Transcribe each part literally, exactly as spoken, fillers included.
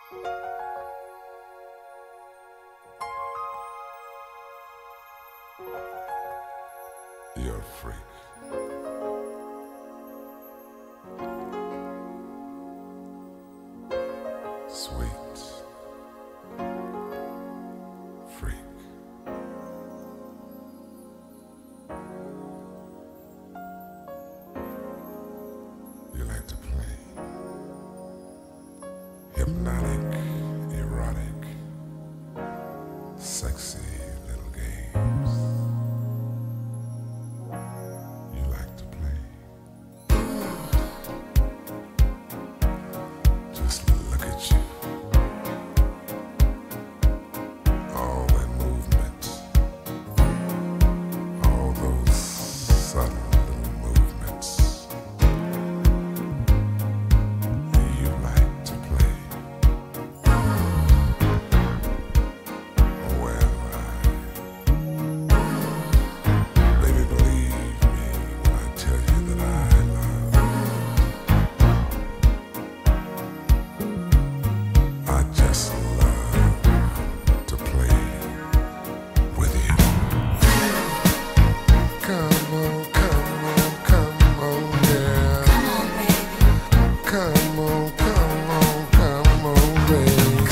You're a freak. Sweet freak. You like to play hypnotic, erotic, sexy little games. You like to play. Just look at you. All that movement. All those subtle little movements. You like to play. Well, I, baby, believe me when I tell you that I love. I just love to play with you. Come on, come on, come on, yeah. Come on, come on, come on, baby.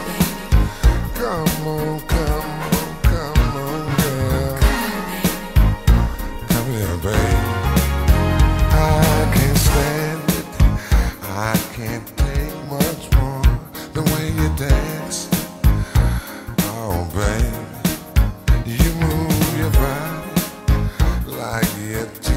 Come on, come on, come on, yeah. Come here, baby. I can't stand it. I can't take much more. The way you dance. Oh, baby. You move your body like you